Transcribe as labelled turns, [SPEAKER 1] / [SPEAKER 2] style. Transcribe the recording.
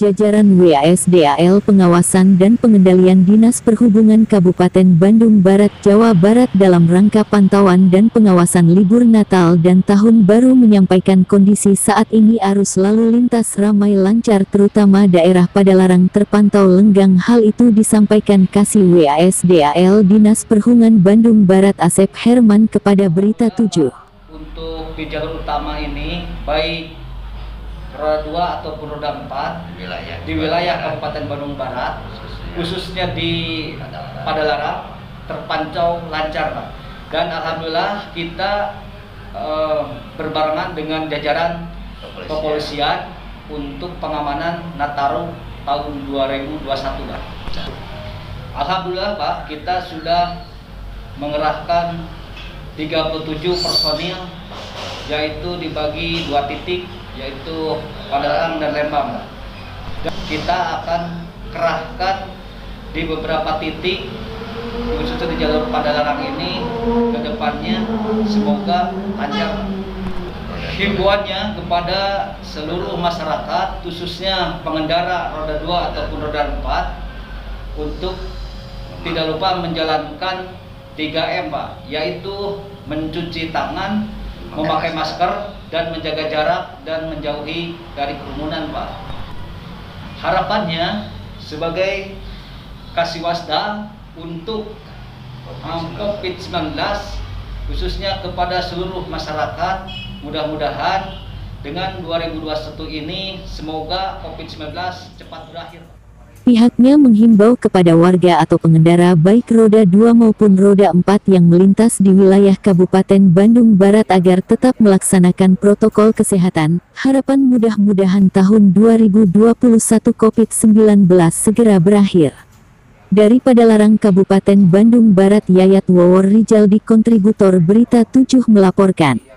[SPEAKER 1] Jajaran WASDAL Pengawasan dan Pengendalian Dinas Perhubungan Kabupaten Bandung Barat, Jawa Barat dalam rangka pantauan dan pengawasan libur Natal dan Tahun Baru menyampaikan kondisi saat ini arus lalu lintas ramai lancar terutama daerah Padalarang terpantau lenggang. Hal itu disampaikan Kasih WASDAL Dinas Perhubungan Bandung Barat Asep Herman kepada Berita 7.
[SPEAKER 2] Untuk di jalur utama ini baik roda 2 ataupun roda 4 di wilayah Kabupaten Bandung Barat, khususnya di Padalarang terpantau lancar, Pak. Dan alhamdulillah kita berbarengan dengan jajaran kepolisian untuk pengamanan Nataru tahun 2021, Pak. Alhamdulillah, Pak, kita sudah mengerahkan 37 personil, yaitu dibagi 2 titik, yaitu Padalarang dan Lembang. Dan kita akan kerahkan di beberapa titik, khususnya di jalur Padalarang ini, ke depannya semoga lancar. Himbauannya kepada seluruh masyarakat, khususnya pengendara roda 2 ataupun roda 4, untuk tidak lupa menjalankan 3M, Pak, yaitu mencuci tangan, memakai masker, dan menjaga jarak dan menjauhi dari kerumunan, Pak. Harapannya sebagai Kasihwasda untuk COVID-19 khususnya kepada seluruh masyarakat, mudah-mudahan dengan 2021 ini semoga COVID-19 cepat berakhir.
[SPEAKER 1] Pihaknya menghimbau kepada warga atau pengendara baik roda 2 maupun roda 4 yang melintas di wilayah Kabupaten Bandung Barat agar tetap melaksanakan protokol kesehatan. Harapan mudah-mudahan tahun 2021 COVID-19 segera berakhir. Dari Padalarang Kabupaten Bandung Barat, Yayat Wawor Rijaldi, kontributor Berita 7 melaporkan.